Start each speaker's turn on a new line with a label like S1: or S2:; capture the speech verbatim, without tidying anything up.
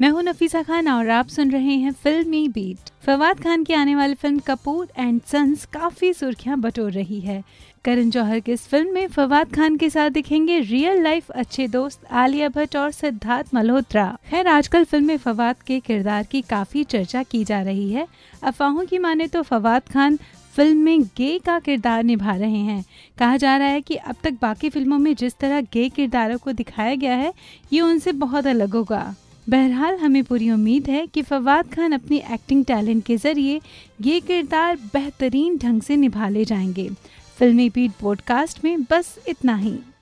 S1: मैं हूं नफीसा खान और आप सुन रहे हैं फिल्मी बीट। फवाद खान की आने वाली फिल्म कपूर एंड सन्स काफी सुर्खियां बटोर रही है। करण जौहर की इस फिल्म में फवाद खान के साथ दिखेंगे रियल लाइफ अच्छे दोस्त आलिया भट्ट और सिद्धार्थ मल्होत्रा। खैर, आजकल फिल्म में फवाद के किरदार की काफी चर्चा की जा रही है। अफवाहों की माने तो फवाद खान फिल्म में गे का किरदार निभा रहे हैं। कहा जा रहा है कि अब तक बाकी फिल्मों में जिस तरह गे किरदारों को दिखाया गया है, ये उनसे बहुत अलग होगा। बहरहाल, हमें पूरी उम्मीद है कि फवाद खान अपनी एक्टिंग टैलेंट के जरिए ये किरदार बेहतरीन ढंग से निभा ले जाएंगे। फिल्मी बीट पॉडकास्ट में बस इतना ही।